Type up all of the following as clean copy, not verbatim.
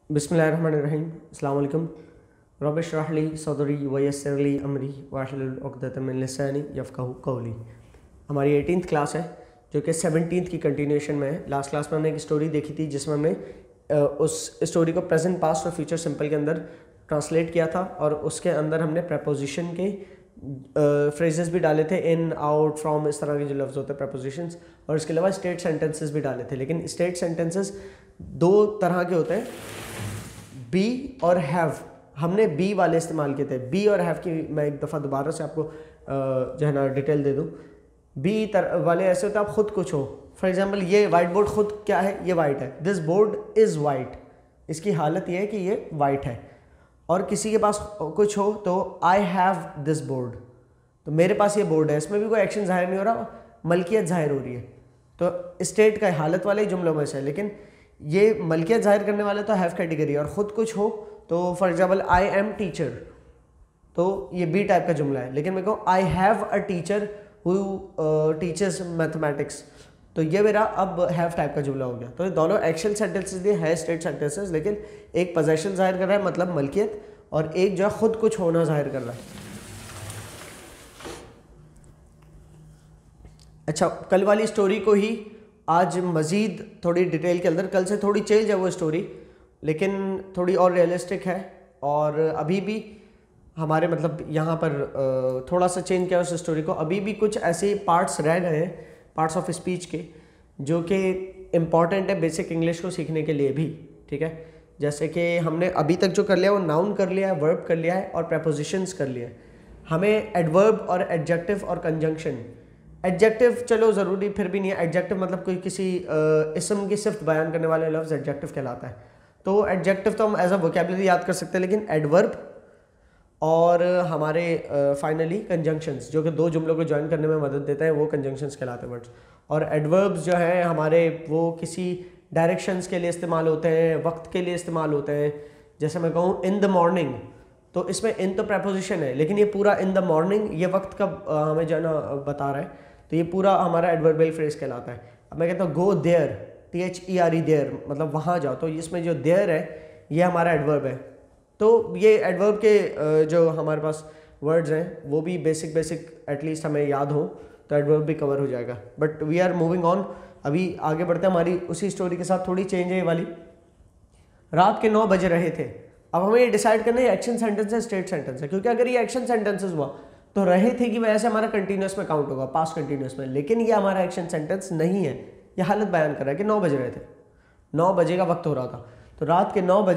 बिस्मिल्लाहिर्रहमानिर्रहीम। अस्सलाम वालेकुम। रब इश्रह ली सदरी वयस्सिर ली अमरी वाहलुल उक़दतम मिन लिसानी यफ़क़हू क़ौली। हमारी 18th क्लास है जो कि 17th की कंटिन्यूशन में है। लास्ट क्लास में हमने एक स्टोरी देखी थी जिसमें हमने उस स्टोरी को प्रेजेंट, पास्ट और फ्यूचर सिंपल के अंदर ट्रांसलेट किया था और उसके अंदर हमने प्रपोजिशन के फ्रेजेस भी डाले थे, इन, आउट, फ्रॉम, इस तरह के जो लफ्ज़ होते हैं प्रपोजिशंस, और इसके अलावा स्टेट सेंटेंसेस भी डाले थे। लेकिन स्टेट सेंटेंसेस दो तरह के होते हैं, बी और हैव। हमने बी वाले इस्तेमाल किए थे। बी और हैव की मैं एक दफ़ा दोबारा से आपको जो है ना डिटेल दे दूँ। बी वाले ऐसे होते हैं आप खुद कुछ हो। फॉर एग्जांपल ये वाइट बोर्ड खुद क्या है, ये वाइट है। दिस बोर्ड इज़ वाइट, इसकी हालत ये है कि ये वाइट है। और किसी के पास कुछ हो तो आई हैव दिस बोर्ड, तो मेरे पास ये बोर्ड है। इसमें भी कोई एक्शन जाहिर नहीं हो रहा, मलकियत जाहिर हो रही है। तो स्टेट का हालत वाले ही जुमलों में से है, लेकिन ये मलकियत जाहिर करने वाले तो हैव कैटेगरी। और ख़ुद कुछ हो तो for example I am teacher, तो ये बी टाइप का जुमला है। लेकिन मैं कहूँ I have a teacher who teachers mathematics, तो ये मेरा अब हैव टाइप का जुमला हो गया। तो ये दोनों एक्शन सेंटेंसेस दिए है, स्टेट सेंटेंसेस, लेकिन एक पोजेशन जाहिर कर रहा है मतलब मलकियत, और एक जो है खुद कुछ होना जाहिर कर रहा है। अच्छा, कल वाली स्टोरी को ही आज मज़ीद थोड़ी डिटेल के अंदर, कल से थोड़ी चेंज है वो स्टोरी, लेकिन थोड़ी और रियलिस्टिक है। और अभी भी हमारे मतलब यहाँ पर थोड़ा सा चेंज किया उस स्टोरी को। अभी भी कुछ ऐसे पार्ट्स रह गए हैं, पार्ट्स ऑफ स्पीच के, जो कि इम्पॉर्टेंट है बेसिक इंग्लिश को सीखने के लिए भी। ठीक है, जैसे कि हमने अभी तक जो कर लिया वो नाउन कर लिया है, वर्ब कर लिया है और प्रपोजिशंस कर लिया है। हमें एडवर्ब और एडजेक्टिव और कंजंक्शन, एडजेक्टिव चलो ज़रूरी फिर भी नहीं है। एडजेक्टिव मतलब कोई किसी इसम की सिफ्त बयान करने वाले लफ्ज़ एडजेक्टिव कहलाता है। तो एडजेक्टिव तो हम एज अ वोकैबुलरी याद कर सकते हैं, लेकिन एडवर्ब और हमारे फाइनली कंजंक्शंस, जो कि दो जुमलों को ज्वाइन करने में मदद देता है, वो कंजंक्शंस कहलाते हैं वर्ड्स। और एडवर्ब्स जो हैं हमारे, वो किसी डायरेक्शंस के लिए इस्तेमाल होते हैं, वक्त के लिए इस्तेमाल होते हैं। जैसे मैं कहूँ इन द मॉर्निंग, तो इसमें इन तो प्रपोजिशन है, लेकिन ये पूरा इन द मॉर्निंग ये वक्त का हमें जो है ना बता रहा है, तो ये पूरा हमारा एडवर्बियल फ्रेज कहलाता है। अब मैं कहता हूँ गो देयर, THERE देयर, मतलब वहाँ जाओ, तो इसमें जो देयर है ये हमारा एडवर्ब है। तो ये एडवर्ब के जो हमारे पास वर्ड्स हैं वो भी बेसिक एटलीस्ट हमें याद हो, तो एडवर्ब भी कवर हो जाएगा। But we are moving on, अभी आगे बढ़ते हैं। हमारी उसी स्टोरी के साथ थोड़ी चेंज है ये वाली। रात के 9 बज रहे थे। अब हमें ये डिसाइड करना है एक्शन सेंटेंस है स्टेट सेंटेंस है, क्योंकि अगर ये एक्शन सेंटेंसेस हुआ तो रहे थे की वजह से हमारा कंटिन्यूस में काउंट होगा, पास्ट कंटिन्यूस में। लेकिन ये हमारा एक्शन सेंटेंस नहीं है, ये हालत बयान कर रहा है कि 9 बज रहे थे, 9 बजे का वक्त हो रहा था। तो रात के 9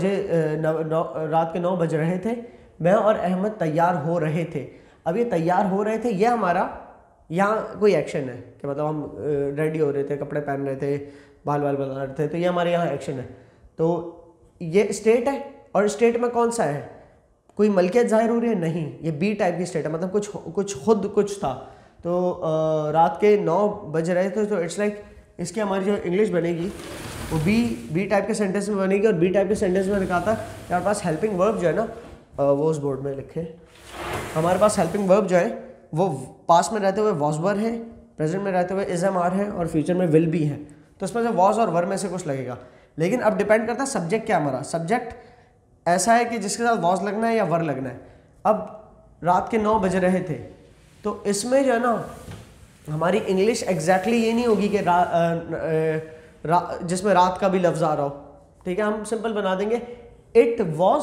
बज रहे थे, मैं और अहमद तैयार हो रहे थे। अब ये तैयार हो रहे थे, ये हमारा यहाँ कोई एक्शन है कि मतलब हम रेडी हो रहे थे, कपड़े पहन रहे थे, बाल बना रहे थे, तो ये हमारे यहाँ एक्शन है। तो ये स्टेट है, और स्टेट में कौन सा है, कोई मलकियत जाहिर हो रही है? नहीं, ये बी टाइप की स्टेट है, मतलब कुछ खुद कुछ था। तो रात के 9 बज रहे थे, तो इट्स लाइक इसकी हमारी जो इंग्लिश बनेगी वो बी टाइप के सेंटेंस में बनेगी। और बी टाइप के सेंटेंस में लिखा था हमारे पास हेल्पिंग वर्ब जो है ना, वो उस बोर्ड में लिखे, हमारे पास हेल्पिंग वर्ब जो है वो पास्ट में रहते हुए वॉज वर है, प्रेजेंट में रहते हुए इज एम आर है, और फ्यूचर में विल बी है। तो इसमें से वॉज और वर में से कुछ लगेगा। लेकिन अब डिपेंड करता है सब्जेक्ट क्या हमारा। सब्जेक्ट ऐसा है कि जिसके साथ वॉज लगना है या वर लगना है। अब रात के 9 बज रहे थे, तो इसमें जो है ना हमारी इंग्लिश एग्जैक्टली ये नहीं होगी कि जिसमें रात का भी लफ्ज़ आ रहा हो। ठीक है, हम सिंपल बना देंगे, इट वॉज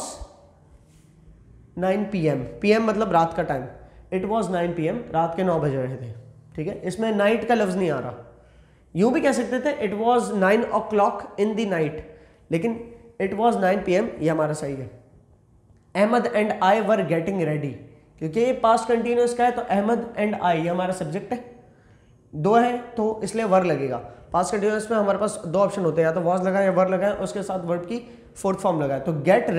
9 PM, PM मतलब रात का टाइम, इट वॉज 9 PM, रात के 9 बज रहे थे। ठीक है, इसमें नाइट का लफ्ज़ नहीं आ रहा। यूँ भी कह सकते थे it was 9 o'clock in the night, लेकिन इट वॉज 9 PM ये हमारा सही है। Ahmad and I were getting ready, क्योंकि ये पास्ट कंटिन्यूस का है, तो अहमद एंड आई ये हमारा सब्जेक्ट है, दो है तो इसलिए वर लगेगा। पास्ट कंटिन्यूस में हमारे पास दो ऑप्शन होते हैं, या तो वॉज लगाए या वर लगाए, उसके साथ वर्ब की फोर्थ फॉर्म लगाए। तो गेट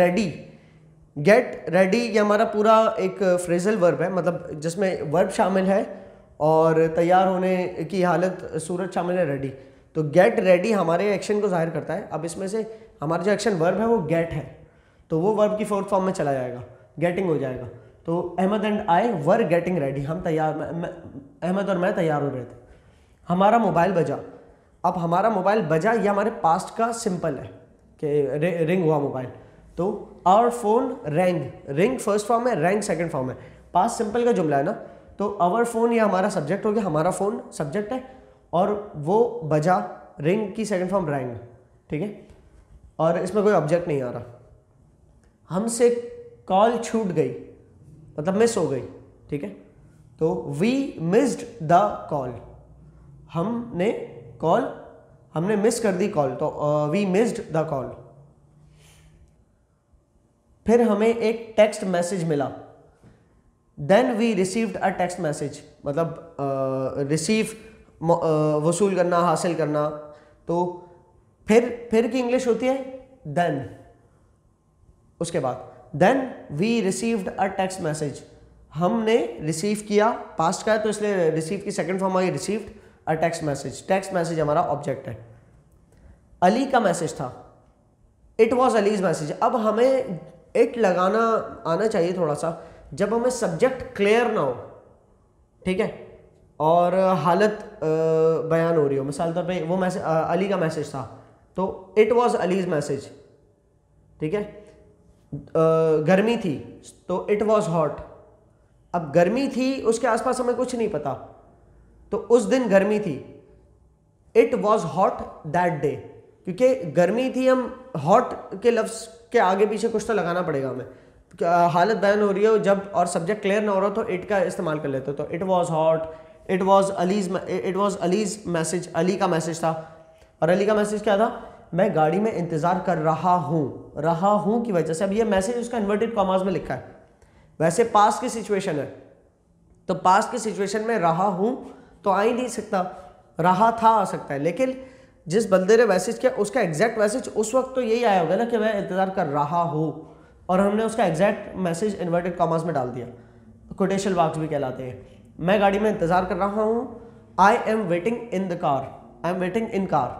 रेडी ये हमारा पूरा एक फ्रेजल वर्ब है, मतलब जिसमें वर्ब शामिल है और तैयार होने की हालत सूरत शामिल है, रेडी। तो गेट रेडी हमारे एक्शन को जाहिर करता है। अब इसमें से हमारा जो एक्शन वर्ब है वो गेट है, तो वो वर्ब की फोर्थ फॉर्म में चला जाएगा, गेटिंग हो जाएगा। तो Ahmad and I were getting ready, हम तैयार, अहमद और मैं तैयार हो रहे थे। हमारा मोबाइल बजा, अब हमारा मोबाइल बजा ये हमारे पास्ट का सिंपल है, कि रिंग हुआ मोबाइल, तो our phone rang, ring first form है, रैंग सेकंड फॉर्म है, पास्ट सिंपल का जुमला है ना, तो आवर फोन ये हमारा सब्जेक्ट हो गया, हमारा फोन सब्जेक्ट है, और वो बजा, रिंग की सेकंड फॉर्म रैंग, ठीक है, और इसमें कोई ऑब्जेक्ट नहीं आ रहा। हमसे कॉल छूट गई मतलब मिस हो गई, ठीक है, तो वी मिस्ड द कॉल, हमने मिस कर दी कॉल, तो वी मिस्ड द कॉल। फिर हमें एक टेक्स्ट मैसेज मिला, then we received a text message, मतलब रिसीव वसूल करना, हासिल करना, तो फिर की इंग्लिश होती है देन, उसके बाद then we received a text message, हमने रिसीव किया, पास्ट का है तो इसलिए रिसीव की second form I received a text message, text message हमारा ऑब्जेक्ट है। अली का मैसेज था, इट वॉज अलीज मैसेज। अब हमें इट लगाना आना चाहिए थोड़ा सा, जब हमें सब्जेक्ट क्लियर ना हो, ठीक है, और हालत बयान हो रही हो, मिसाल तौर पे वो मैसेज अली का मैसेज था, तो इट वॉज अलीज मैसेज, ठीक है। गर्मी थी तो इट वॉज हॉट, अब गर्मी थी उसके आसपास हमें कुछ नहीं पता, तो उस दिन गर्मी थी, it was hot that day, क्योंकि गर्मी थी, हम हॉट के लफ्ज़ के आगे पीछे कुछ तो लगाना पड़ेगा हमें, हालत बयान हो रही हो जब और सब्जेक्ट क्लियर ना हो रहा तो इट का इस्तेमाल कर लेते हो, तो it was hot, it was Ali's message, Ali का मैसेज था, और अली का मैसेज क्या था, मैं गाड़ी में इंतज़ार कर रहा हूँ की वजह से, अब ये मैसेज उसका इन्वर्टेड कॉमास में लिखा है, वैसे पास्ट की सिचुएशन है, तो पास्ट की सिचुएशन में रहा हूँ तो आ ही नहीं सकता, रहा था आ सकता है, लेकिन जिस बंदे ने मैसेज किया उसका एग्जैक्ट मैसेज उस वक्त तो यही आया होगा ना कि मैं इंतज़ार कर रहा हूँ, और हमने उसका एग्जैक्ट मैसेज इन्वर्टेड कॉमास में डाल दिया, कोटेशन मार्क्स भी कहलाते हैं। मैं गाड़ी में इंतज़ार कर रहा हूँ, I am waiting in the car, I am waiting in car,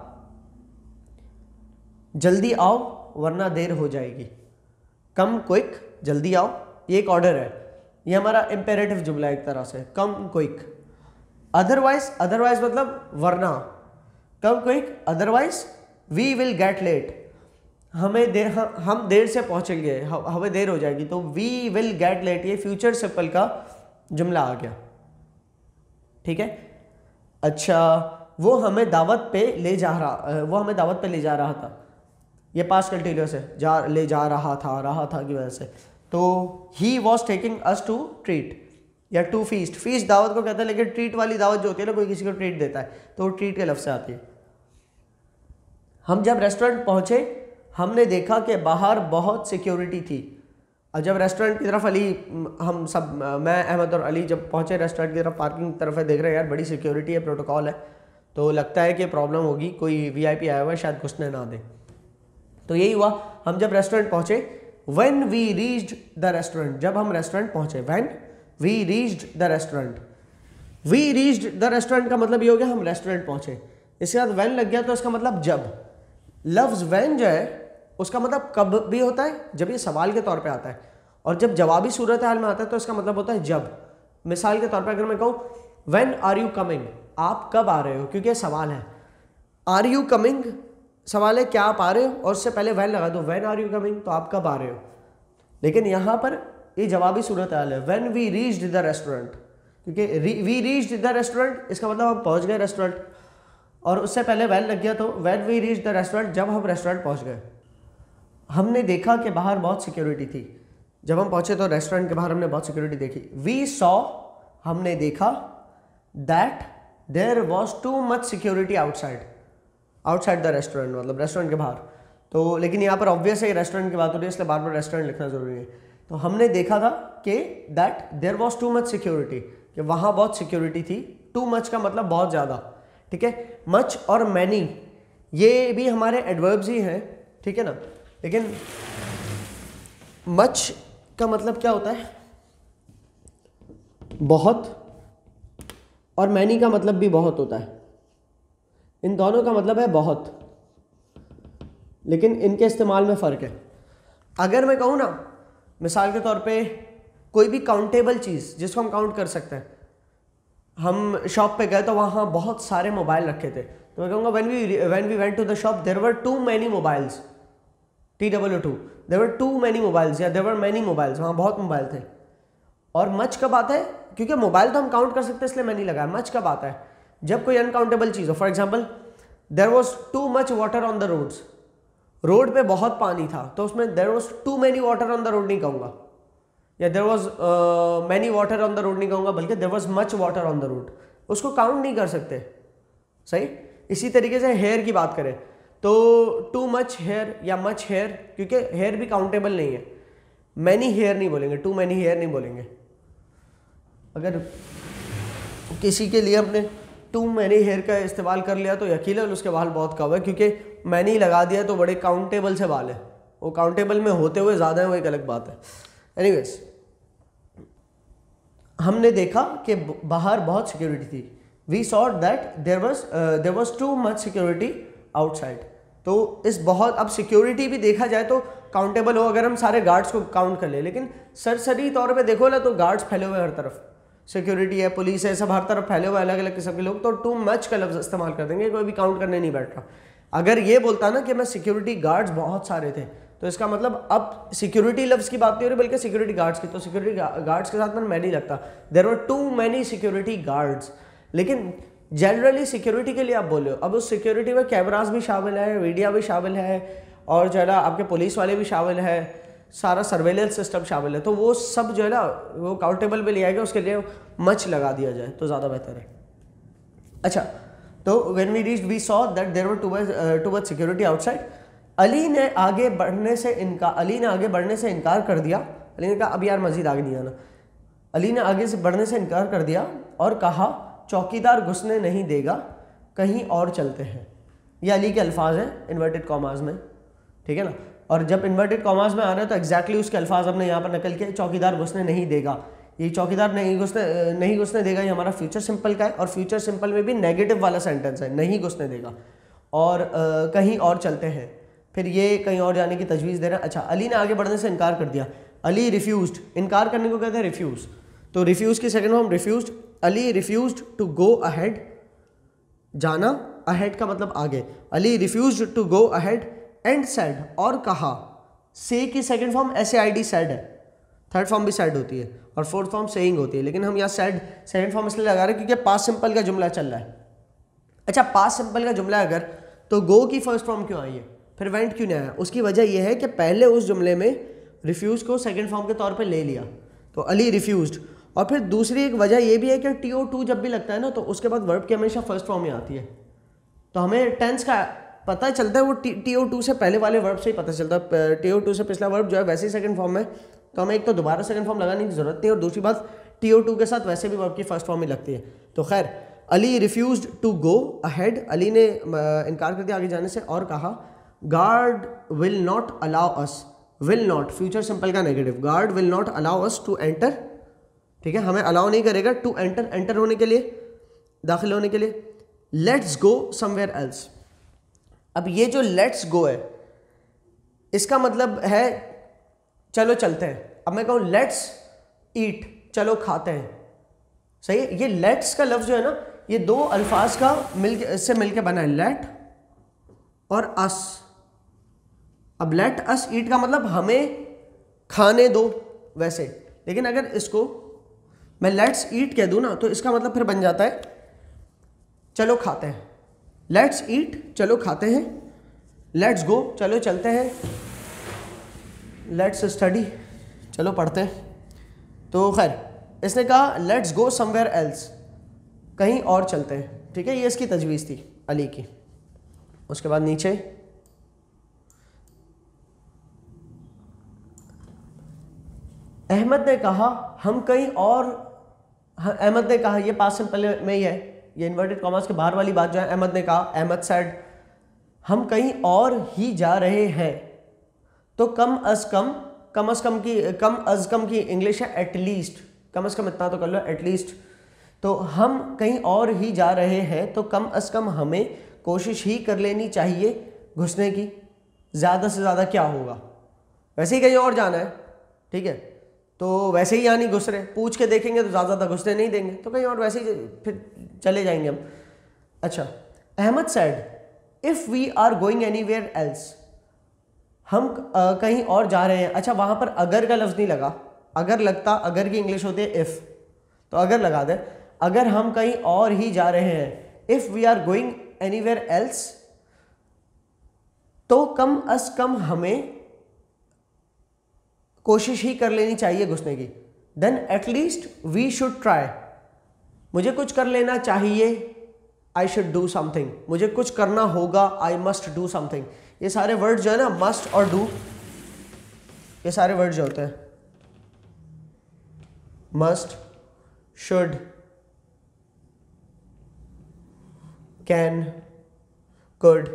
जल्दी आओ वरना देर हो जाएगी, कम क्विक, जल्दी आओ, ये एक ऑर्डर है, ये हमारा इम्पेरेटिव जुमला है एक तरह से, कम क्विक, अदरवाइज मतलब वरना, come quick otherwise we will get late, हम देर से पहुंचेंगे, हमें देर हो जाएगी, तो वी विल गेट लेट, ये फ्यूचर सिंपल का जुमला आ गया, ठीक है। अच्छा, वो हमें दावत पे ले जा रहा था, ये पास्ट कंटिन्यूअस है, ले जा रहा था की वजह से, तो he was taking us to treat या टू फीस्ट, फीस्ट दावत को कहता है, लेकिन ट्रीट वाली दावत जो होती है ना, कोई किसी को ट्रीट देता है तो वो ट्रीट के लफ्ज़ से आती है। हम जब रेस्टोरेंट पहुंचे हमने देखा कि बाहर बहुत सिक्योरिटी थी, और जब रेस्टोरेंट की तरफ हम सब, मैं अहमद और अली जब पहुंचे रेस्टोरेंट की तरफ, पार्किंग की तरफ है, देख रहे हैं यार बड़ी सिक्योरिटी है, प्रोटोकॉल है, तो लगता है कि प्रॉब्लम होगी, कोई वीआईपी आया हुआ है, शायद घुसने ना दे, तो यही हुआ। हम जब रेस्टोरेंट पहुंचे, when we reached the restaurant, जब हम रेस्टोरेंट पहुंचे, when we reached the restaurant, we reached the restaurant का मतलब ये हो गया हम रेस्टोरेंट पहुंचे, इसके बाद व्हेन लग गया तो इसका मतलब जब, लफ्ज व्हेन जो है उसका मतलब कब भी होता है जब ये सवाल के तौर पे आता है, और जब जवाबी सूरत हाल में आता है तो इसका मतलब होता है जब। मिसाल के तौर पे अगर मैं कहूँ व्हेन आर यू कमिंग, आप कब आ रहे हो, क्योंकि सवाल है, आर यू कमिंग सवाल है क्या आप आ रहे हो, और उससे पहले व्हेन लगा दो, व्हेन आर यू कमिंग, तो आप कब आ रहे हो, लेकिन यहाँ पर ये जवाबी सूरत हाल है, when we reached the restaurant, क्योंकि वी रीच्ड द रेस्टोरेंट इसका मतलब हम पहुँच गए रेस्टोरेंट, और उससे पहले व्हेन लग गया, तो when we reached the restaurant, जब हम रेस्टोरेंट पहुँच गए। हमने देखा कि बाहर बहुत सिक्योरिटी थी, जब हम पहुंचे तो रेस्टोरेंट के बाहर हमने बहुत सिक्योरिटी देखी। वी सॉ, हमने देखा, that there was too much security outside the restaurant, मतलब रेस्टोरेंट के बाहर, तो लेकिन यहाँ पर ऑब्वियस है रेस्टोरेंट की बात हो रही है, इसलिए बार बार रेस्टोरेंट लिखना जरूरी है, तो हमने देखा था कि that there was too much security, कि वहाँ बहुत सिक्योरिटी थी, टू मच का मतलब बहुत ज़्यादा, ठीक है। मच और मैनी ये भी हमारे एडवर्ब्स ही हैं, ठीक है ना, लेकिन मच का मतलब क्या होता है, बहुत, और मैनी का मतलब भी बहुत होता है, इन दोनों का मतलब है बहुत, लेकिन इनके इस्तेमाल में फ़र्क है। अगर मैं कहूँ ना, मिसाल के तौर पे कोई भी काउंटेबल चीज़ जिसको हम काउंट कर सकते हैं, हम शॉप पे गए तो वहाँ बहुत सारे मोबाइल रखे थे, तो मैं कहूँगा when we went to the shop there were too many mobiles, TWO2, there were too many mobiles या देयर वर मैनी मोबाइल्स, वहाँ बहुत मोबाइल थे। और मच कब आता है, क्योंकि मोबाइल तो हम काउंट कर सकते हैं इसलिए मैनी लगाया। मच कब आता है, जब कोई अनकाउंटेबल चीज़ हो। For example there was too much water on the roads, road पे बहुत पानी था, तो उसमें there was too many water on the road नहीं कहूँगा, या there was many water on the road नहीं कहूँगा, बल्कि there was much water on the road, उसको काउंट नहीं कर सकते। सही। इसी तरीके से हेयर की बात करें तो टू मच हेयर या मच हेयर, क्योंकि हेयर भी काउंटेबल नहीं है, मैनी हेयर नहीं बोलेंगे, टू मैनी हेयर नहीं बोलेंगे। अगर किसी के लिए अपने टू मैनी हेयर का इस्तेमाल कर लिया तो यकीनन उसके बाल बहुत कम है, क्योंकि मैनी लगा दिया तो बड़े काउंटेबल से बाल है, वो काउंटेबल में होते हुए ज़्यादा है, वो एक अलग बात है। एनीवेज, हमने देखा कि बाहर बहुत सिक्योरिटी थी। We saw that there was too much security outside. तो इस बहुत, अब सिक्योरिटी भी देखा जाए तो काउंटेबल हो अगर हम सारे गार्ड्स को काउंट कर ले, लेकिन सरसरी तौर पे देखो ना तो गार्ड्स फैले हुए हर तरफ, सिक्योरिटी है, पुलिस है, सब हर तरफ फैले हुए अलग अलग किस्म के लोग, तो टू मच का लफ्ज़ इस्तेमाल कर देंगे, कोई भी काउंट करने नहीं बैठ रहा। अगर ये बोलता ना कि मैं सिक्योरिटी गार्ड्स बहुत सारे थे, तो इसका मतलब अब सिक्योरिटी लफ्ज़ की बात नहीं हो रही बल्कि सिक्योरिटी गार्ड्स की, तो सिक्योरिटी गार्ड्स के साथ मैं नहीं लगता, there were too many security guards. लेकिन जनरली सिक्योरिटी के लिए आप बोले हो, अब उस सिक्योरिटी में कैमरास भी शामिल है, मीडिया भी शामिल है, और जो है ना आपके पुलिस वाले भी शामिल है, सारा सर्वेलेंस सिस्टम शामिल है, तो वो सब जो है ना वो काउंटेबल में लिया गया, उसके लिए मच लगा दिया जाए तो ज़्यादा बेहतर है। अच्छा, तो when we reached we saw that there were too much security outside. Ali ने आगे बढ़ने से इनकार कर दिया। अली ने कहा अब यार मजीद आगे नहीं आना। अली ने आगे से बढ़ने से इनकार कर दिया और कहा चौकीदार घुसने नहीं देगा, कहीं और चलते हैं। ये अली के अल्फाज हैं इन्वर्टेड कॉमास में, ठीक है ना। और जब इन्वर्टेड कॉमास में आ रहे हैं तो एग्जैक्टली उसके अल्फाज हमने यहाँ पर नकल किए। चौकीदार घुसने नहीं देगा, ये चौकीदार नहीं घुसने देगा, ये हमारा फ्यूचर सिंपल का है, और फ्यूचर सिंपल में भी नेगेटिव वाला सेंटेंस है, नहीं घुसने देगा। और कहीं और चलते हैं, फिर ये कहीं और जाने की तजवीज़ दे रहे हैं। अच्छा, अली ने आगे बढ़ने से इनकार कर दिया। अली रिफ्यूज्ड, इनकार करने को कहते हैं रिफ्यूज़, तो रिफ्यूज़ की second form refused. Ali refused to go ahead, जाना, अहेड का मतलब आगे। Ali refused to go ahead and said, और कहा। से की सेकंड फॉर्म SAID सेड है, थर्ड फॉर्म भी सेड होती है, और फोर्थ फॉर्म सेइंग होती है, लेकिन हम यहाँ सेड सेकंड फॉर्म इसलिए लगा रहे हैं क्योंकि पास्ट सिंपल का जुमला चल रहा है। अच्छा, पास्ट सिंपल का जुमला अगर, तो गो की फर्स्ट फॉर्म क्यों आई है, फिर वेंट क्यों नहीं आया? उसकी वजह यह है कि पहले उस जुमले में रिफ्यूज़ को सेकंड फॉर्म के तौर पे ले लिया, तो अली रिफ्यूज्ड। और फिर दूसरी एक वजह यह भी है कि TO2 जब भी लगता है ना तो उसके बाद वर्ब की हमेशा फर्स्ट फॉर्म में आती है, तो हमें टेंस का पता चलता है, वो TO2 से पहले वाले वर्ब से ही पता चलता है। TO2 से पिछला वर्ब जो है वैसे ही सेकंड फॉर्म में, तो हमें एक तो दोबारा सेकंड फॉर्म लगाने की जरूरत नहीं, और दूसरी बात TO2 के साथ वैसे भी वर्ब की फर्स्ट फॉर्म ही लगती है। तो खैर, Ali refused to go ahead, Ali ने इनकार कर दिया आगे जाने से, और कहा guard will not allow us, will not future simple का negative, guard will not allow us to enter, ठीक है, हमें अलाउ नहीं करेगा टू एंटर, एंटर होने के लिए, दाखिल होने के लिए। Let's go somewhere else. अब ये जो लेट्स गो है इसका मतलब है चलो चलते हैं। अब मैं कहूँ लेट्स ईट, चलो खाते हैं, सही है। ये लेट्स का लफ्ज जो है ना, ये दो अल्फाज का इससे मिलके बना है, लेट और अस। अब लेट अस ईट का मतलब हमें खाने दो वैसे, लेकिन अगर इसको मैं लेट्स ईट कह दूं ना तो इसका मतलब फिर बन जाता है चलो खाते हैं। लेट्स ईट, चलो खाते हैं। लेट्स गो, चलो चलते हैं। लेट्स स्टडी, चलो पढ़ते हैं। तो खैर, इसने कहा लेट्स गो समवेयर एल्स, कहीं और चलते हैं, ठीक है। ये इसकी तजवीज़ थी अली की। उसके बाद नीचे अहमद ने कहा हम कहीं और, अहमद ने कहा, ये पास्ट सिंपल में ही है, ये इन्वर्टेड कॉमास के बाहर वाली बात जो है, अहमद ने कहा, अहमद सेड हम कहीं और ही जा रहे हैं। तो कम अज कम की इंग्लिश है एटलीस्ट, कम अज कम इतना तो कर लो, एटलीस्ट। तो हम कहीं और ही जा रहे हैं, तो कम अज कम हमें कोशिश ही कर लेनी चाहिए घुसने की। ज़्यादा से ज़्यादा क्या होगा, वैसे ही कहीं और जाना है, ठीक है, तो वैसे ही यहाँ नहीं घुस रहे, पूछ के देखेंगे तो ज़्यादा घुसने नहीं देंगे, तो कहीं और वैसे ही फिर चले जाएंगे हम। अच्छा, Ahmad said if we are going anywhere else, हम कहीं और जा रहे हैं, अच्छा वहाँ पर अगर का लफ्ज़ नहीं लगा, अगर लगता, अगर की इंग्लिश होती है इफ़, तो अगर लगा दे, अगर हम कहीं और ही जा रहे हैं, if we are going anywhere else, तो कम अज कम हमें कोशिश ही कर लेनी चाहिए घुसने की, then at least we should try, मुझे कुछ कर लेना चाहिए, आई शुड डू समथिंग, मुझे कुछ करना होगा, आई मस्ट डू समथिंग। ये सारे वर्ड जो है ना, मस्ट और डू, ये सारे वर्ड जो होते हैं, मस्ट, शुड, कैन, कुड,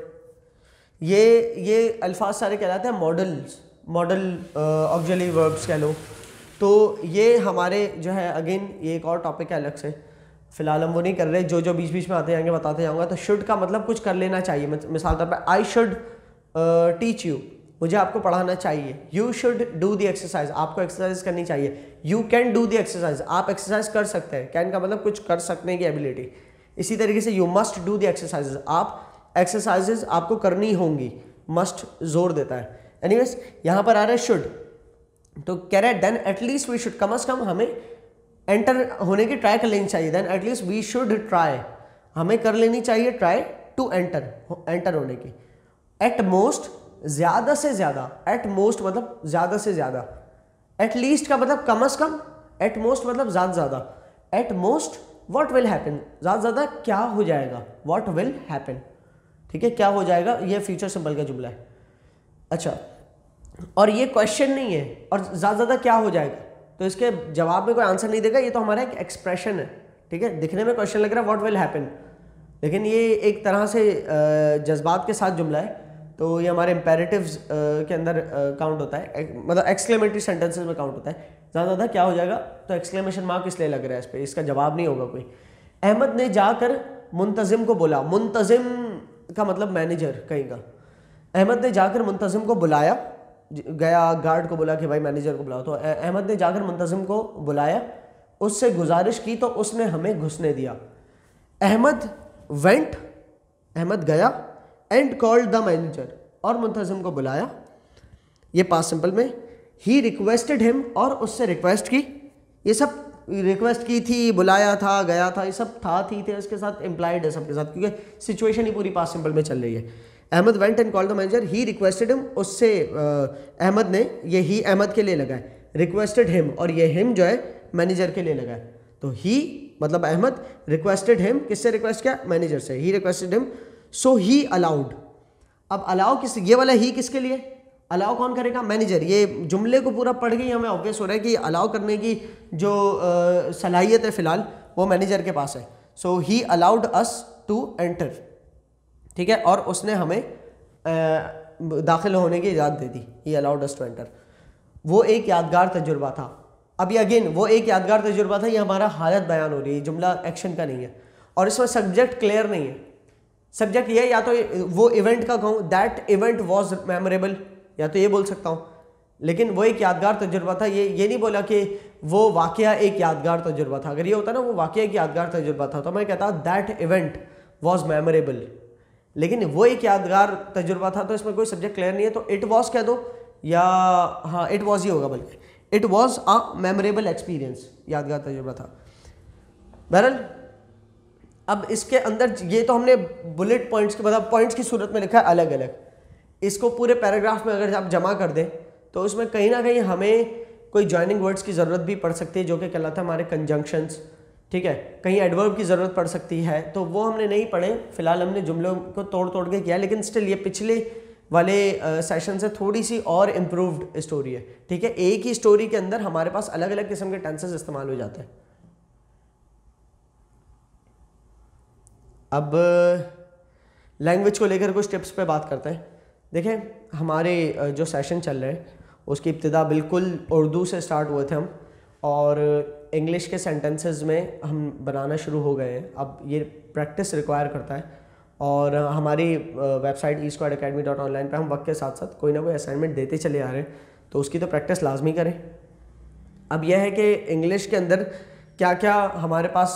ये अल्फाज सारे कहलाते हैं मॉडल ऑक्सिलरी वर्ब्स कह लो। तो ये हमारे जो है, अगेन ये एक और टॉपिक है अलग से, फिलहाल हम वो नहीं कर रहे, जो बीच बीच में आते जाएंगे बताते जाऊंगा। तो शुड का मतलब कुछ कर लेना चाहिए, मिसाल तौर पर आई शुड टीच यू, मुझे आपको पढ़ाना चाहिए। You should do the exercise, आपको एक्सरसाइज करनी चाहिए। You can do the exercise, आप एक्सरसाइज कर सकते हैं। कैन का मतलब कुछ कर सकने की एबिलिटी। इसी तरीके से you must do the exercises, आप एक्सरसाइजेज आपको करनी होंगी, मस्ट जोर देता है। एनीवेज यहाँ पर आ रहा है शुड, तो कह रहा है देन एटलीस्ट वी शुड, कम अज कम हमें एंटर होने की ट्राई कर लेनी चाहिए। Then at least we should try, हमें कर लेनी चाहिए ट्राई टू एंटर होने की। एट मोस्ट, ज्यादा से ज्यादा, एट मोस्ट मतलब ज्यादा से ज्यादा, एट लीस्ट का मतलब कम अज कम, एट मोस्ट मतलब ज्यादा ज्यादा। At most what will happen, ज्यादा ज्यादा क्या हो जाएगा, व्हाट विल हैपन, ठीक है, क्या हो जाएगा, ये फ्यूचर सिंपल का जुमला है। अच्छा, और ये क्वेश्चन नहीं है, और ज्यादा ज्यादा क्या हो जाएगा, तो इसके जवाब में कोई आंसर नहीं देगा, ये तो हमारा एक एक्सप्रेशन है, ठीक है। दिखने में क्वेश्चन लग रहा है व्हाट विल हैपन, लेकिन ये एक तरह से जज्बात के साथ जुमला है, तो ये हमारे इम्पेरेटिव्स के अंदर काउंट होता है, मतलब एक्सक्लेमेटरी सेंटेंसेस में काउंट होता है। ज़्यादा ज़्यादा क्या हो जाएगा, तो एक्सक्लेमेशन मार्क इसलिए लग रहा है इस पर, इसका जवाब नहीं होगा कोई। अहमद ने जाकर मुंतजिम को बोला, मुंतजिम का मतलब मैनेजर कहीं का। अहमद ने जाकर मुंतजिम को बुलाया, गया गार्ड को बोला कि भाई मैनेजर को बुलाओ, तो अहमद ने जाकर मुंतजिम को बुलाया, उससे गुजारिश की तो उसने हमें घुसने दिया। अहमद वेंट, अहमद गया, एंड कॉल्ड द मैनेजर, और मुंतजिम को बुलाया, ये पास्ट सिंपल में। ही रिक्वेस्टेड हिम, और उससे रिक्वेस्ट की, ये सब रिक्वेस्ट की थी, बुलाया था, गया था, ये सब था थी थे इसके साथ इम्प्लाइड है सबके साथ, क्योंकि सिचुएशन ही पूरी पास्ट सिंपल में चल रही है। Ahmad went and called the manager, he requested him, उससे अहमद ने, ये ही अहमद के लिए लगा है, रिक्वेस्टेड हिम, और ये हिम जो है मैनेजर के लिए लगा है। तो ही मतलब अहमद, रिक्वेस्टेड हिम, किससे रिक्वेस्ट किया, मैनेजर से। He requested him, so he allowed. अब अलाउ किस, ये वाला ही किसके लिए, अलाउ कौन करेगा, मैनेजर। ये जुमले को पूरा पढ़ के हमें ऑब्वियस हो रहा है कि अलाउ करने की जो सलाहियत है फिलहाल वो मैनेजर के पास है। So he allowed us to enter, ठीक है, और उसने हमें दाखिल होने की इजाज़त दे दी। He allowed us to enter, वो एक यादगार तजुर्बा था। अब ये अगेन वो एक यादगार तजुर्बा था, ये हमारा हालत बयान हो रही है, जुमला एक्शन का नहीं है, और इसमें सब्जेक्ट क्लियर नहीं है। सब्जेक्ट ये या तो वो इवेंट का कहूँ, दैट इवेंट वॉज मेमोरेबल, या तो ये बोल सकता हूँ, लेकिन वो एक यादगार तजुर्बा था, ये नहीं बोला कि वो वाकया एक यादगार तजुर्बा था। अगर ये होता ना वो वाकया एक यादगार तजुर्बा था, तो मैं कहता दैट इवेंट वॉज मेमोरेबल, लेकिन वो एक यादगार तजुर्बा था, तो इसमें कोई सब्जेक्ट क्लियर नहीं है, तो इट वॉज कह दो, या हाँ इट वॉज ही होगा, बल्कि it was a memorable experience, यादगार तजुर्बा था। बहरहाल अब इसके अंदर ये तो हमने बुलेट पॉइंट्स के मतलब पॉइंट्स की सूरत में लिखा है अलग अलग, इसको पूरे पैराग्राफ में अगर आप जमा कर दें तो उसमें कहीं ना कहीं हमें कोई जॉइनिंग वर्ड्स की ज़रूरत भी पड़ सकती है, जो कि कहलाता है हमारे कंजंक्शंस, ठीक है। कहीं एडवर्ब की ज़रूरत पड़ सकती है, तो वो हमने नहीं पढ़े, फिलहाल हमने जुमलों को तोड़ तोड़ के किया, लेकिन स्टिल ये पिछले वाले सेशन से थोड़ी सी और इम्प्रूव्ड स्टोरी है, ठीक है। एक ही स्टोरी के अंदर हमारे पास अलग अलग किस्म के टेंसेस इस्तेमाल हो जाते हैं। अब लैंग्वेज को लेकर कुछ टिप्स पे बात करते हैं। देखें हमारे जो सेशन चल रहे हैं उसकी इब्तिदा बिल्कुल उर्दू से स्टार्ट हुए थे हम, और इंग्लिश के सेंटेंसेस में हम बनाना शुरू हो गए हैं। अब ये प्रैक्टिस रिक्वायर करता है, और हमारी वेबसाइट e-squadacademy.online पे हम वक्त के साथ साथ कोई ना कोई असाइनमेंट देते चले आ रहे हैं, तो उसकी तो प्रैक्टिस लाजमी करें। अब यह है कि इंग्लिश के अंदर क्या क्या हमारे पास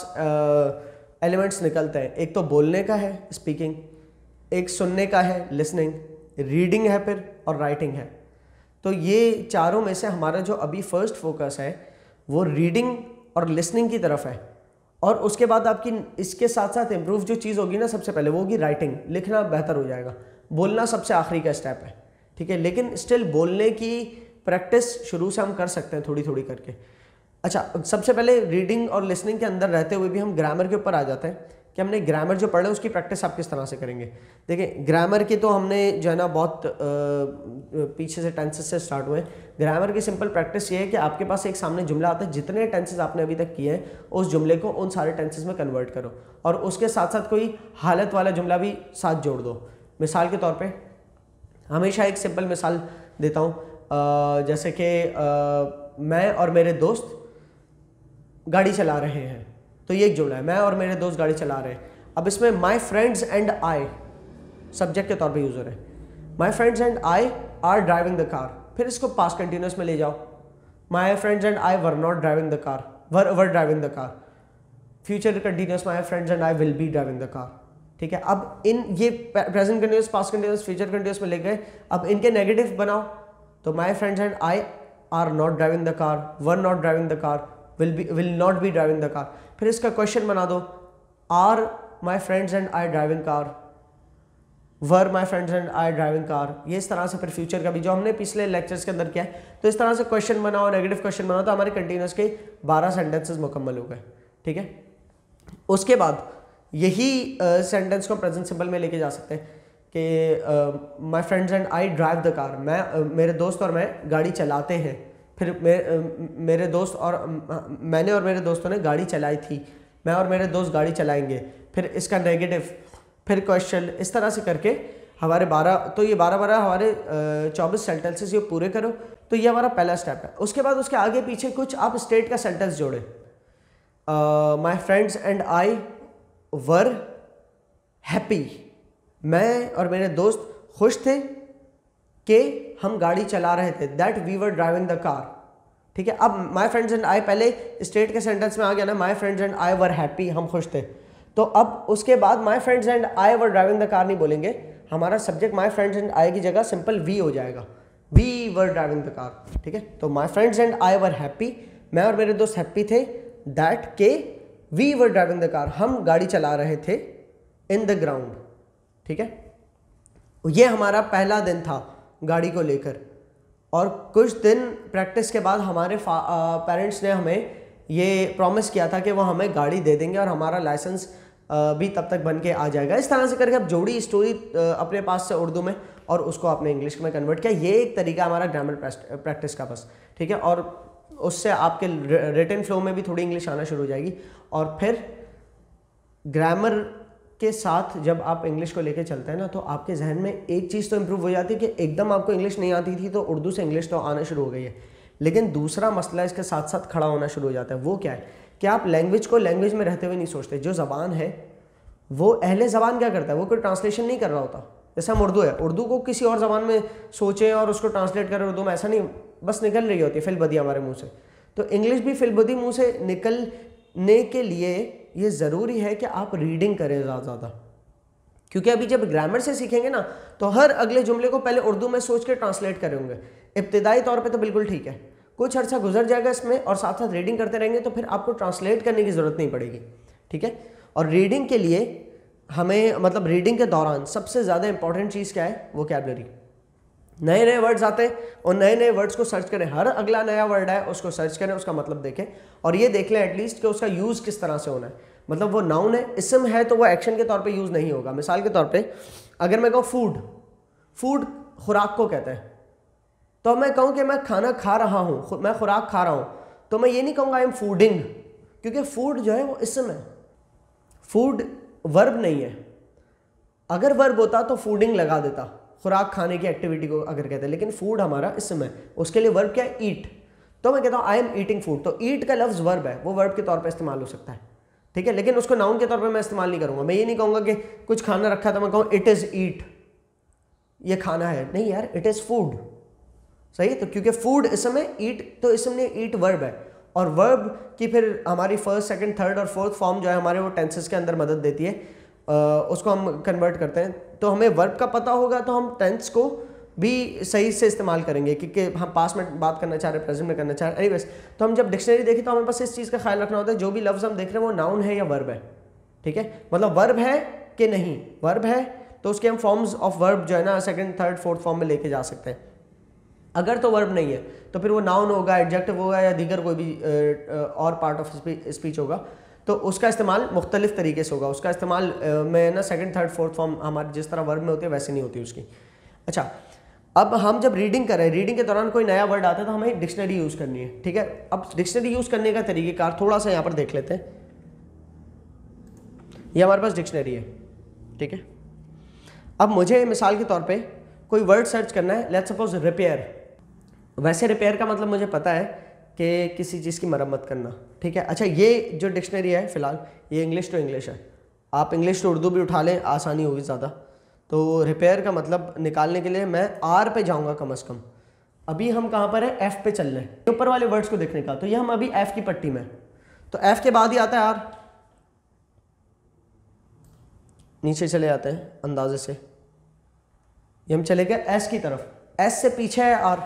एलिमेंट्स निकलते हैं। एक तो बोलने का है स्पीकिंग, एक सुनने का है लिसनिंग, रीडिंग है फिर और राइटिंग है। तो ये चारों में से हमारा जो अभी फर्स्ट फोकस है वो रीडिंग और लिसनिंग की तरफ है। और उसके बाद आपकी इसके साथ साथ इम्प्रूव जो चीज़ होगी ना, सबसे पहले वो होगी राइटिंग, लिखना बेहतर हो जाएगा। बोलना सबसे आखिरी का स्टेप है, ठीक है, लेकिन स्टिल बोलने की प्रैक्टिस शुरू से हम कर सकते हैं थोड़ी थोड़ी करके। अच्छा, सबसे पहले रीडिंग और लिसनिंग के अंदर रहते हुए भी हम ग्रामर के ऊपर आ जाते हैं कि हमने ग्रामर जो पढ़ा है उसकी प्रैक्टिस आप किस तरह से करेंगे। देखिए, ग्रामर की तो हमने जो है ना बहुत पीछे से टेंसेस से स्टार्ट हुए। ग्रामर की सिंपल प्रैक्टिस ये है कि आपके पास एक सामने जुमला आता है, जितने टेंसेस आपने अभी तक किए हैं उस जुमले को उन सारे टेंसेस में कन्वर्ट करो और उसके साथ साथ कोई हालत वाला जुमला भी साथ जोड़ दो। मिसाल के तौर पे हमेशा एक सिंपल मिसाल देता हूँ, जैसे कि मैं और मेरे दोस्त गाड़ी चला रहे हैं, तो ये एक जुमला है, मैं और मेरे दोस्त गाड़ी चला रहे हैं। अब इसमें my friends and I subject के तौर पे यूज हो रहे हैं। My friends and I are driving the car, फिर इसको पास्ट कंटिन्यूस में ले जाओ। My friends and I were not driving the car, were driving the car. Future continuous, my friends and I will be driving the car, ठीक है। अब इन ये present continuous, past continuous, future continuous में ले गए। अब इनके नेगेटिव बनाओ, तो my friends and I are not driving the car, were not driving the car, will not be driving the car. फिर इसका क्वेश्चन बना दो, are my friends and I driving car, were my friends and I driving car. ये इस तरह से फिर future का भी जो हमने पिछले लेक्चर्स के अंदर किया है, तो इस तरह से क्वेश्चन बनाओ, नेगेटिव क्वेश्चन बनाओ, तो हमारे कंटिन्यूस के 12 सेंटेंसेस मुकम्मल हो गए, ठीक है। उसके बाद यही सेंटेंस को प्रेजेंट सिंपल में लेके जा सकते हैं कि my friends and I drive the car, मेरे दोस्त और मैं गाड़ी चलाते हैं। फिर मेरे दोस्त और मैंने और मेरे दोस्तों ने गाड़ी चलाई थी, मैं और मेरे दोस्त गाड़ी चलाएंगे। फिर इसका नेगेटिव, फिर क्वेश्चन, इस तरह से करके हमारे 12, तो ये 12 हमारे 24 सेंटेंसेस ये पूरे करो। तो ये हमारा पहला स्टेप है। उसके बाद उसके आगे पीछे कुछ आप स्टेट का सेंटेंस जोड़े। My friends and I were happy, मैं और मेरे दोस्त खुश थे कि हम गाड़ी चला रहे थे, that we were driving the car, ठीक है। अब माई फ्रेंड्स एंड आई पहले स्टेट के सेंटेंस में आ गया ना, my friends and I were happy, हम खुश थे। तो अब उसके बाद my friends and I were driving the car नहीं बोलेंगे, हमारा subject my friends and I की जगह सिंपल वी हो जाएगा, we were driving the car, ठीक है। तो my friends and I were happy, मैं और मेरे दोस्त हैप्पी थे, दैट के we were driving the car, हम गाड़ी चला रहे थे, इन द ग्राउंड, ठीक है। ये हमारा पहला दिन था गाड़ी को लेकर। और कुछ दिन प्रैक्टिस के बाद हमारे पेरेंट्स ने हमें ये प्रॉमिस किया था कि वो हमें गाड़ी दे देंगे और हमारा लाइसेंस भी तब तक बन के आ जाएगा। इस तरह से करके अब जोड़ी स्टोरी अपने पास से उर्दू में और उसको आपने इंग्लिश में कन्वर्ट किया। ये एक तरीका हमारा ग्रामर प्रैक्टिस का बस, ठीक है। और उससे आपके रिटन फ्लो में भी थोड़ी इंग्लिश आना शुरू हो जाएगी। और फिर ग्रामर के साथ जब आप इंग्लिश को लेके चलते हैं ना, तो आपके जहन में एक चीज़ तो इम्प्रूव हो जाती है कि एकदम आपको इंग्लिश नहीं आती थी तो उर्दू से इंग्लिश तो आना शुरू हो गई है। लेकिन दूसरा मसला इसके साथ साथ खड़ा होना शुरू हो जाता है। वो क्या है कि आप लैंग्वेज को लैंग्वेज में रहते हुए नहीं सोचते। जो ज़बान है वो अहले ज़बान क्या करता है, वो कोई ट्रांसलेशन नहीं कर रहा होता। जैसे हम उर्दू है, उर्दू को किसी और ज़बान में सोचें और उसको ट्रांसलेट करें उर्दू में, ऐसा नहीं, बस निकल रही होती है फिलबदी हमारे मुँह से। तो इंग्लिश भी फिलबदी मुँह से निकलने के लिए ये ज़रूरी है कि आप रीडिंग करें ज़्यादा, क्योंकि अभी जब ग्रामर से सीखेंगे ना तो हर अगले जुमले को पहले उर्दू में सोच के ट्रांसलेट करेंगे। इब्तिदाई तौर पे तो बिल्कुल ठीक है, कुछ अर्सा गुजर जाएगा इसमें और साथ साथ रीडिंग करते रहेंगे तो फिर आपको ट्रांसलेट करने की ज़रूरत नहीं पड़ेगी, ठीक है। और रीडिंग के लिए हमें, मतलब रीडिंग के दौरान सबसे ज़्यादा इंपॉर्टेंट चीज़ क्या है, वोकैबुलरी। नए नए वर्ड्स आते हैं और नए नए वर्ड्स को सर्च करें। हर अगला नया वर्ड है उसको सर्च करें, उसका मतलब देखें और ये देख लें एटलीस्ट कि उसका यूज़ किस तरह से होना है। मतलब वो नाउन है, इसम है, तो वो एक्शन के तौर पे यूज़ नहीं होगा। मिसाल के तौर पे अगर मैं कहूँ फूड, फूड खुराक को कहते हैं, तो मैं कहूँ कि मैं खाना खा रहा हूँ, मैं खुराक खा रहा हूँ, तो मैं ये नहीं कहूँगा आई एम फूडिंग, क्योंकि फूड जो है वो इसम है, फूड वर्ब नहीं है। अगर वर्ब होता तो फूडिंग लगा देता, खुराक खाने की एक्टिविटी को अगर कहते हैं, लेकिन फूड हमारा इसम है, उसके लिए वर्ब क्या है, ईट। तो मैं कहता हूँ आई एम ईटिंग फूड, तो ईट का लफ्ज़ वर्ब है, वो वर्ब के तौर पर इस्तेमाल हो सकता है, ठीक है। लेकिन उसको नाउन के तौर पे मैं इस्तेमाल नहीं करूंगा। मैं ये नहीं कहूंगा कि कुछ खाना रखा था मैं कहूँ इट इज़ ईट, ये खाना है, नहीं यार, इट इज़ फूड, सही। तो क्योंकि फूड इसम है, ईट तो इसम ने ईट वर्ब है, और वर्ब की फिर हमारी फर्स्ट सेकंड थर्ड और फोर्थ फॉर्म जो है हमारे वो टेंसेस के अंदर मदद देती है। उसको हम कन्वर्ट करते हैं। तो हमें वर्ब का पता होगा तो हम टेंस को भी सही से इस्तेमाल करेंगे, क्योंकि हम पास में बात करना चाह रहे हैं, प्रेजेंट में करना चाह रहे हैं। एनीवेज, तो हम जब डिक्शनरी देखें तो हमें बस इस चीज़ का ख्याल रखना होता है जो भी लफ्ज़ हम देख रहे हैं वो नाउन है या वर्ब है। ठीक है, मतलब वर्ब है कि नहीं, वर्ब है तो उसके हम फॉर्म्स ऑफ वर्ब जो है ना सेकंड, थर्ड, फोर्थ फॉर्म में लेके जा सकते हैं। अगर तो वर्ब नहीं है तो फिर वो नाउन होगा, एडजेक्टिव होगा या दीगर कोई भी और पार्ट ऑफ स्पीच होगा, तो उसका इस्तेमाल मुख्तलिफ तरीके से होगा। उसका इस्तेमाल में ना सेकंड, थर्ड, फोर्थ फॉर्म हमारे जिस तरह वर्ब में होती है वैसे नहीं होती उसकी। अच्छा, अब हम जब रीडिंग कर रहे हैं, रीडिंग के दौरान कोई नया वर्ड आता है तो हमें डिक्शनरी यूज़ करनी है। ठीक है, अब डिक्शनरी यूज़ करने का तरीक़ेकार थोड़ा सा यहाँ पर देख लेते हैं। ये हमारे पास डिक्शनरी है। ठीक है, अब मुझे मिसाल के तौर पे कोई वर्ड सर्च करना है, लेट्स सपोज रिपेयर। वैसे रिपेयर का मतलब मुझे पता है कि किसी चीज़ की मरम्मत करना। ठीक है, अच्छा ये जो डिक्शनरी है फ़िलहाल ये इंग्लिश टू इंग्लिश है, आप इंग्लिश टू उर्दू भी उठा लें, आसानी होगी ज़्यादा। तो रिपेयर का मतलब निकालने के लिए मैं आर पे जाऊँगा कम अज़ कम। अभी हम कहाँ पर है, एफ़ पे चल रहे हैं ऊपर वाले वर्ड्स को देखने का। तो ये हम अभी एफ़ की पट्टी में, तो एफ़ के बाद ही आता है आर। नीचे चले जाते हैं अंदाजे से, ये हम चले गए एस की तरफ, एस से पीछे है आर।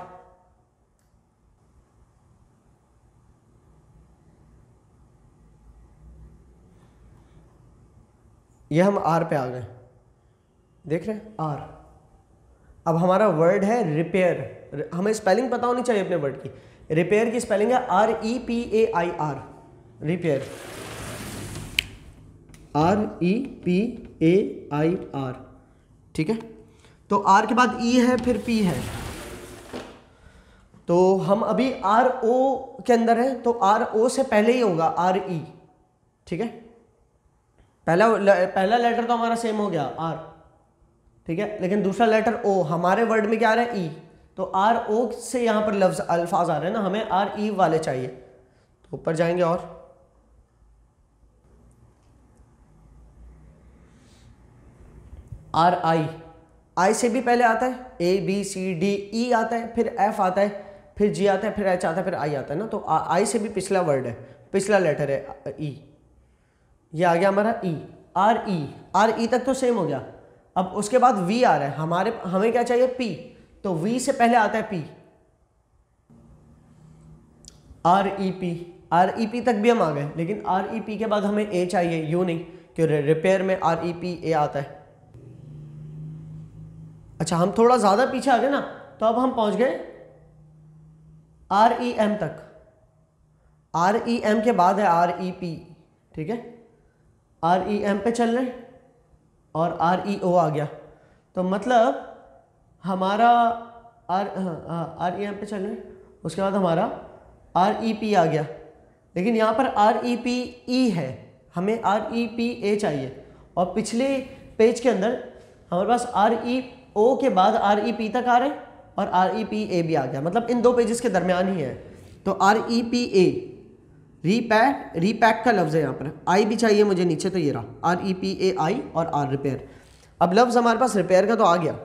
ये हम आर पे आ गए, देख रहे हैं आर। अब हमारा वर्ड है रिपेयर। हमें स्पेलिंग पता होनी चाहिए अपने वर्ड की। रिपेयर की स्पेलिंग है REPAIR, रिपेयर, REPAIR। ठीक है, तो आर के बाद ई है फिर पी है, तो हम अभी RO के अंदर हैं, तो RO से पहले ही होगा RE। ठीक है, पहला लेटर तो हमारा सेम हो गया आर। ठीक है, लेकिन दूसरा लेटर ओ, हमारे वर्ड में क्या आ रहा है ई, तो RO से यहाँ पर लफ्ज अल्फाज आ रहे हैं ना, हमें RE वाले चाहिए। तो ऊपर जाएंगे और RI, आई से भी पहले आता है, ABCDE आता है, फिर F आता है, फिर G आता है, फिर H आता है, फिर I आता है ना। तो आई से भी पिछला वर्ड है, पिछला लेटर है E। ये आ गया हमारा E, RE तक तो सेम हो गया। अब उसके बाद V आ रहा है, हमें क्या चाहिए P, तो V से पहले आता है P, REP तक भी हम आ गए, लेकिन REP के बाद हमें A चाहिए, यूँ नहीं कि रिपेयर में REPA आता है। अच्छा, हम थोड़ा ज़्यादा पीछे आ गए ना, तो अब हम पहुंच गए REM तक। REM के बाद है REP। ठीक है, REM पे चल रहे और REO आ गया, तो मतलब हमारा REM पे चल रहे, उसके बाद हमारा REP आ गया, लेकिन यहाँ पर REPE है, हमें REPA चाहिए। और पिछले पेज के अंदर हमारे पास REO के बाद REP तक आ रहे हैं और REPA भी आ गया, मतलब इन दो पेजेस के दरमियान ही है। तो REPA रीपैक का लफ्ज़ है, यहाँ पर आई भी चाहिए मुझे नीचे, तो ये रहा REPAI और R रिपेयर। अब लफ्ज़ हमारे पास रिपेयर का तो आ गया,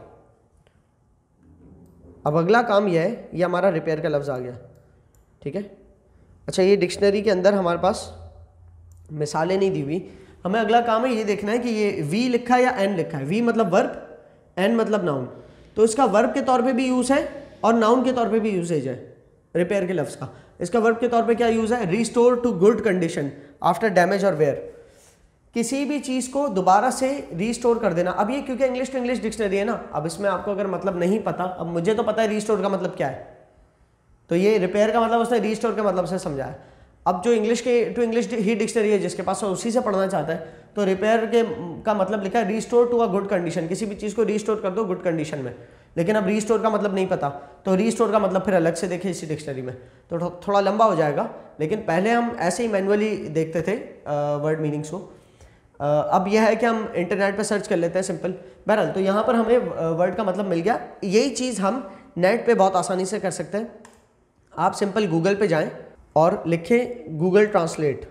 अब अगला काम यह है, ये हमारा रिपेयर का लफ्ज़ आ गया। ठीक है, अच्छा ये डिक्शनरी के अंदर हमारे पास मिसालें नहीं दी हुई, हमें अगला काम है ये देखना है कि ये V लिखा है या N लिखा है। V मतलब वर्ब, N मतलब नाउन, तो इसका वर्ब के तौर पे भी यूज़ है और नाउन के तौर पे भी यूसेज है रिपेयर के लफ्ज़ का। इसका वर्ब के तौर पे क्या यूज़ है, restore to good condition after damage और वेयर, किसी भी चीज़ को दोबारा से रिस्टोर कर देना। अब ये क्योंकि इंग्लिश टू इंग्लिश डिक्शनरी है ना, अब इसमें आपको अगर मतलब नहीं पता, अब मुझे तो पता है रिस्टोर का मतलब क्या है, तो ये रिपेयर का मतलब उसने रिस्टोर के मतलब से समझाया। अब जो इंग्लिश के टू इंग्लिश ही डिक्शनरी है जिसके पास उसी से पढ़ना चाहता है, तो रिपेयर के का मतलब लिखा है restore to a good condition, किसी भी चीज़ को रिस्टोर कर दो गुड कंडीशन में। लेकिन अब रिस्टोर का मतलब नहीं पता, तो रिस्टोर का मतलब फिर अलग से देखें इसी डिक्शनरी में, तो थोड़ा लंबा हो जाएगा। लेकिन पहले हम ऐसे ही मैनुअली देखते थे वर्ड मीनिंग्स को, अब यह है कि हम इंटरनेट पर सर्च कर लेते हैं सिंपल। बहरहाल तो यहाँ पर हमें वर्ड का मतलब मिल गया। यही चीज़ हम नेट पे बहुत आसानी से कर सकते हैं। आप सिंपल गूगल पे जाएं और लिखें गूगल ट्रांसलेट।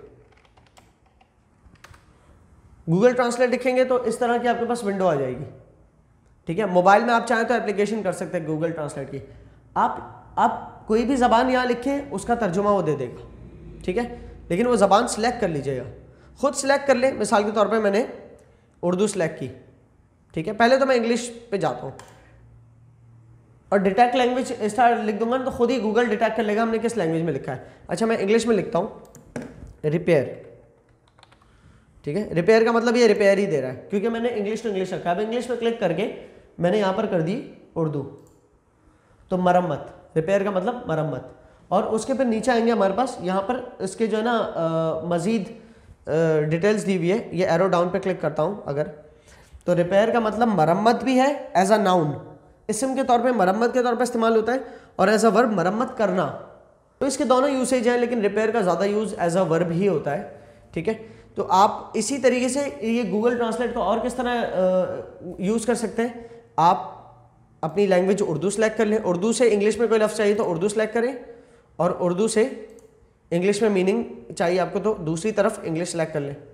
गूगल ट्रांसलेट लिखेंगे तो इस तरह की आपके पास विंडो आ जाएगी। ठीक है, मोबाइल में आप चाहें तो एप्लीकेशन कर सकते हैं गूगल ट्रांसलेट की। आप कोई भी ज़बान यहाँ लिखें, उसका तर्जुमा वो दे देगा। ठीक है, लेकिन वो ज़बान सिलेक्ट कर लीजिएगा, खुद सिलेक्ट कर ले। मिसाल के तौर पे मैंने उर्दू सेलेक्ट की, ठीक है। पहले तो मैं इंग्लिश पे जाता हूँ और डिटेक्ट लैंग्वेज स्टार लिख दूंगा ना तो खुद ही गूगल डिटेक्ट कर लेगा हमने किस लैंग्वेज में लिखा है। अच्छा मैं इंग्लिश में लिखता हूँ रिपेयर, ठीक है। रिपेयर का मतलब ये रिपेयर ही दे रहा है क्योंकि मैंने इंग्लिश टू इंग्लिश रखा है। अब इंग्लिश में क्लिक करके मैंने यहाँ पर कर दी उर्दू, तो मरम्मत, रिपेयर का मतलब मरम्मत। और उसके फिर नीचे आएंगे हमारे पास, यहाँ पर इसके जो है ना मज़ीद डिटेल्स दी हुई है। ये एरो डाउन पे क्लिक करता हूँ अगर, तो रिपेयर का मतलब मरम्मत भी है एज अ नाउन, इसम के तौर पे मरम्मत के तौर पे इस्तेमाल होता है, और एज अ वर्ब मरम्मत करना। तो इसके दोनों यूसेज हैं, लेकिन रिपेयर का ज़्यादा यूज़ एज अ वर्ब ही होता है, ठीक है। तो आप इसी तरीके से ये गूगल ट्रांसलेट को और किस तरह यूज़ कर सकते हैं। आप अपनी लैंग्वेज उर्दू सेलेक्ट कर लें, उर्दू से इंग्लिश में कोई लफ्ज़ चाहिए तो उर्दू सेलेक्ट करें, और उर्दू से इंग्लिश में मीनिंग चाहिए आपको तो दूसरी तरफ इंग्लिश सेलेक्ट कर लें,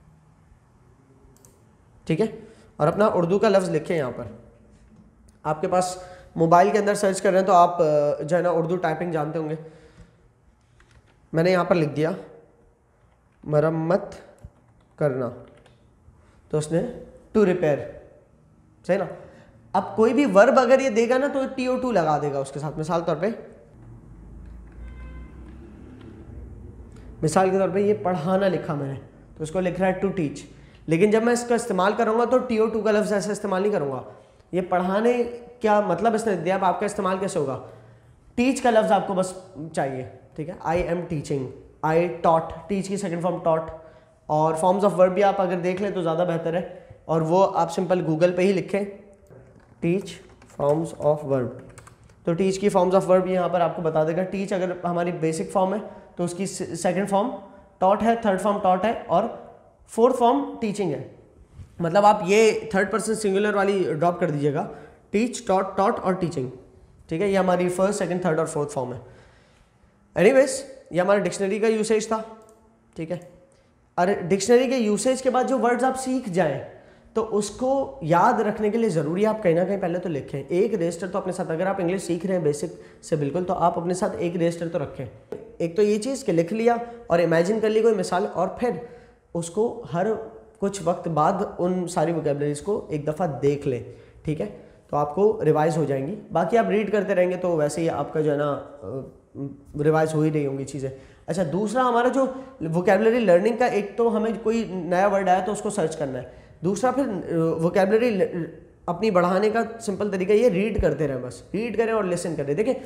ठीक है। और अपना उर्दू का लफ्ज़ लिखें। यहाँ पर आपके पास मोबाइल के अंदर सर्च कर रहे हैं तो आप जो है ना उर्दू टाइपिंग जानते होंगे। मैंने यहाँ पर लिख दिया मरम्मत करना, तो उसने टू रिपेयर, सही ना। अब कोई भी वर्ब अगर ये देगा ना तो TO2 लगा देगा उसके साथ। मिसाल के तौर पे ये पढ़ाना लिखा मैंने, तो उसको लिख रहा है टू टीच, लेकिन जब मैं इसका इस्तेमाल करूँगा तो TO2 का लफ्ज़ ऐसे इस्तेमाल नहीं करूँगा। ये पढ़ाने क्या मतलब इसने दिया, अब आपका इस्तेमाल कैसे होगा। टीच का लफ्ज़ आपको बस चाहिए, ठीक है। I am teaching, I taught, teach की सेकंड फॉर्म टॉट। और फॉर्म्स ऑफ वर्ब भी आप अगर देख लें तो ज़्यादा बेहतर है, और वो आप सिंपल गूगल पे ही लिखें टीच फॉर्म्स ऑफ वर्ब, तो टीच की फॉर्म्स ऑफ वर्ब यहाँ पर आपको बता देगा। टीच अगर हमारी बेसिक फॉर्म है तो उसकी सेकंड फॉर्म टॉट है, थर्ड फॉर्म टॉट है, और फोर्थ फॉर्म टीचिंग है। मतलब आप ये थर्ड पर्सन सिंगुलर वाली ड्रॉप कर दीजिएगा, टीच, टॉट, टॉट और टीचिंग, ठीक है। ये हमारी फर्स्ट, सेकंड, थर्ड और फोर्थ फॉर्म है। एनीवेज ये हमारा डिक्शनरी का यूसेज था, ठीक है। और डिक्शनरी के यूसेज के बाद जो वर्ड्स आप सीख जाएं तो उसको याद रखने के लिए ज़रूरी आप कहीं ना कहीं पहले तो लिखें एक रजिस्टर तो अपने साथ। अगर आप इंग्लिश सीख रहे हैं बेसिक से बिल्कुल, तो आप अपने साथ एक रजिस्टर तो रखें। एक तो ये चीज़ कि लिख लिया और इमेजिन कर ली कोई मिसाल, और फिर उसको हर कुछ वक्त बाद उन सारी वोकैबुलरीज को एक दफ़ा देख लें, ठीक है। तो आपको रिवाइज हो जाएंगी। बाकी आप रीड करते रहेंगे तो वैसे ही आपका जो है ना रिवाइज हो ही रही होंगी चीज़ें। अच्छा, दूसरा हमारा जो वोकैबुलरी लर्निंग का, एक तो हमें कोई नया वर्ड आया तो उसको सर्च करना है, दूसरा फिर वोकैबुलरी अपनी बढ़ाने का सिंपल तरीका ये रीड करते रहें, बस रीड करें और लिसन करें। देखिए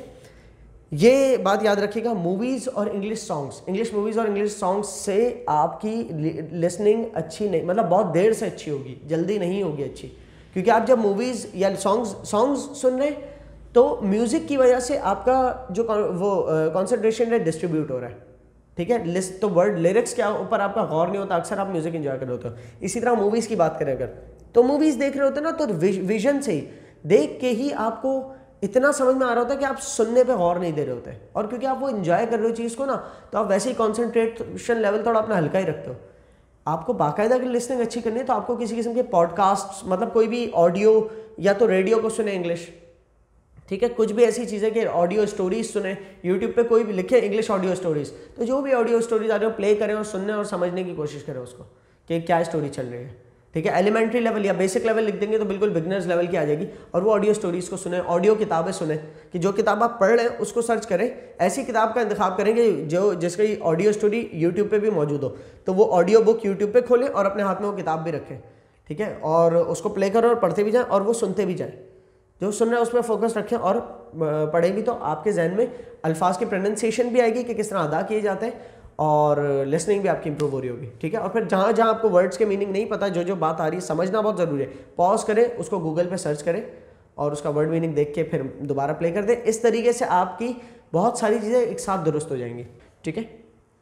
ये बात याद रखिएगा, मूवीज़ और इंग्लिश सॉन्ग्स, इंग्लिश मूवीज़ और इंग्लिश सॉन्ग्स से आपकी लिसनिंग अच्छी नहीं, मतलब बहुत देर से अच्छी होगी, जल्दी नहीं होगी अच्छी। क्योंकि आप जब मूवीज़ या सॉन्ग्स सुन रहे हैं तो म्यूज़िक की वजह से आपका जो कॉन्सेंट्रेशन है डिस्ट्रीब्यूट हो रहा है, ठीक है। लिस्ट तो वर्ड लिरिक्स के ऊपर आपका गौर नहीं होता, अक्सर आप म्यूज़िक एंजॉय कर रहे होते हो। इसी तरह मूवीज़ की बात करें अगर, तो मूवीज़ देख रहे होते हैं ना, तो विजन से ही देख के ही आपको इतना समझ में आ रहा होता है कि आप सुनने पे गौर नहीं दे रहे होते, और क्योंकि आप वो एंजॉय कर रहे हो चीज़ को ना, तो आप वैसे ही कॉन्सेंट्रेशन लेवल थोड़ा अपना हल्का ही रखते हो। आपको बाकायदा अगर लिसनिंग अच्छी करनी है तो आपको किसी किस्म के पॉडकास्ट, मतलब कोई भी ऑडियो या तो रेडियो को सुने इंग्लिश, ठीक है। कुछ भी ऐसी चीज़ें कि ऑडियो स्टोरीज सुने, यूट्यूब पे कोई भी लिखे इंग्लिश ऑडियो स्टोरीज, तो जो भी ऑडियो स्टोरीज आ रहे हो प्ले करें और सुनने और समझने की कोशिश करें उसको कि क्या स्टोरी चल रही है, ठीक है। एलिमेंट्री लेवल या बेसिक लेवल लिख देंगे तो बिल्कुल बिगनर्स लेवल की आ जाएगी। और वो ऑडियो स्टोरीज को सुने, ऑडियो किताबें सुने, कि जो किताब आप पढ़ रहे हैं उसको सर्च करें, ऐसी किताब का इंतखाब करेंगे जो जिसकी ऑडियो स्टोरी यूट्यूब पे भी मौजूद हो, तो वो ऑडियो बुक यूट्यूब पे खोलें और अपने हाथ में वो किताब भी रखें, ठीक है। और उसको प्ले करें और पढ़ते भी जाएँ और वो सुनते भी जाएँ, जो सुन रहे हैं उस पर फोकस रखें और पढ़ें भी, तो आपके जहन में अल्फाज की प्रोनाउंसिएशन भी आएगी कि किस तरह अदा किए जाते हैं, और लिसनिंग भी आपकी इंप्रूव हो रही होगी, ठीक है। और फिर जहाँ जहाँ आपको वर्ड्स के मीनिंग नहीं पता, जो बात आ रही है समझना बहुत ज़रूरी है, पॉज करें, उसको गूगल पे सर्च करें और उसका वर्ड मीनिंग देख के फिर दोबारा प्ले कर दें। इस तरीके से आपकी बहुत सारी चीज़ें एक साथ दुरुस्त हो जाएंगी, ठीक है।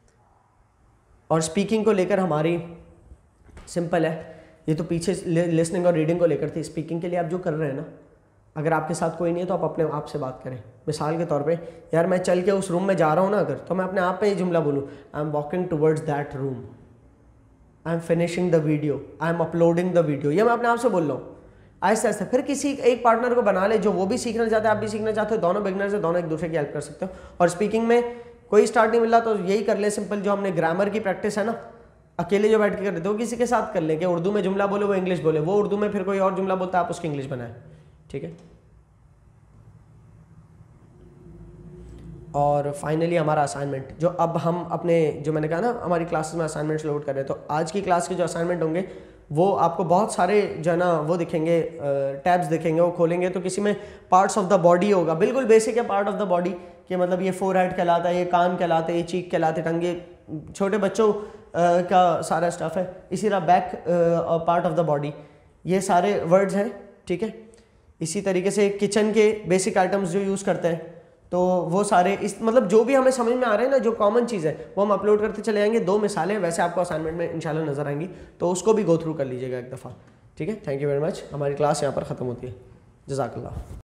और स्पीकिंग को लेकर हमारी सिंपल है, ये तो पीछे लिसनिंग और रीडिंग को लेकर थी। स्पीकिंग के लिए आप जो कर रहे हैं ना, अगर आपके साथ कोई नहीं है तो आप अपने आप से बात करें। मिसाल के तौर पे, यार मैं चल के उस रूम में जा रहा हूँ ना अगर, तो मैं अपने आप पे ये जुमला बोलूँ, I am walking towards that room, I am finishing the video, I am uploading the video, ये मैं अपने आप से बोल रहा हूँ आहिस्ता आहिस्ता। फिर किसी एक पार्टनर को बना ले जो वो भी सीखना चाहते हैं, आप भी सीखना चाहते हो, दोनों बिगनर्स है, दोनों एक दूसरे की हेल्प कर सकते हो। और स्पीकिंग में कोई स्टार्ट नहीं मिला तो यही कर ले सिंपल, जो हमने ग्रामर की प्रैक्टिस है ना, अकेले जो बैठ के कर रहे थे वो किसी के साथ कर लें कि उर्दू में जुमला बोले वो इंग्लिश बोले, वो उर्दू में फिर कोई और जुमला बोलता है आप उसकी इंग्लिश बनाएं, ठीक है। और फाइनली हमारा असाइनमेंट, जो अब हम अपने जो मैंने कहा ना हमारी क्लासेस में असाइनमेंट्स लोड कर रहे हैं, तो आज की क्लास के जो असाइनमेंट होंगे वो आपको बहुत सारे जो है ना वो दिखेंगे, टैब्स दिखेंगे, वो खोलेंगे तो किसी में पार्ट्स ऑफ द बॉडी होगा, बिल्कुल बेसिक है पार्ट ऑफ द बॉडी कि मतलब ये फोरहेड कहलाता है, ये कान कहलाते हैं, ये चीक कहलाते, टंगे, छोटे बच्चों का सारा स्टफ है। इसी तरह back part of the body, ये सारे वर्ड्स हैं, ठीक है। इसी तरीके से किचन के बेसिक आइटम्स जो यूज़ करते हैं, तो वो सारे इस मतलब जो भी हमें समझ में आ रहे हैं ना, जो कॉमन चीज़ है वो हम अपलोड करते चले जाएंगे। 2 मिसालें वैसे आपको असाइनमेंट में इंशाल्लाह नज़र आएंगी, तो उसको भी गो थ्रू कर लीजिएगा एक दफ़ा, ठीक है। Thank you very much. हमारी क्लास यहाँ पर ख़त्म होती है। जज़ाकल्लाह।